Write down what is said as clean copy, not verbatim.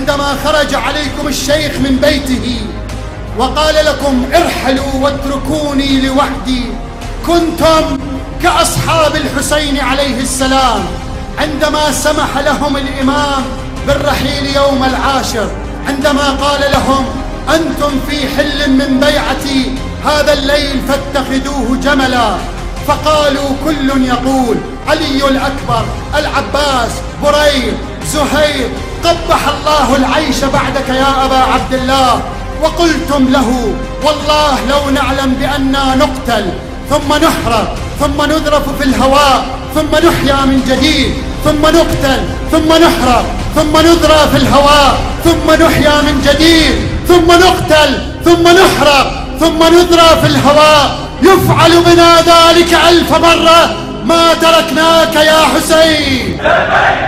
عندما خرج عليكم الشيخ من بيته وقال لكم ارحلوا واتركوني لوحدي، كنتم كأصحاب الحسين عليه السلام عندما سمح لهم الإمام بالرحيل يوم العاشر، عندما قال لهم أنتم في حل من بيعتي هذا الليل فاتخذوه جملا، فقالوا كل يقول علي الأكبر، العباس، بريد، زهير، قبح الله العيش بعدك يا أبا عبد الله. وقلتم له والله لو نعلم بأننا نقتل ثم نحرق ثم نذرف في الهواء ثم نحيا من جديد، ثم نقتل ثم نحرق ثم نذرى في الهواء ثم نحيا من جديد، ثم نقتل ثم نحرق ثم نذرى في الهواء، يفعل بنا ذلك 1000 مرة ما تركناك يا حسين.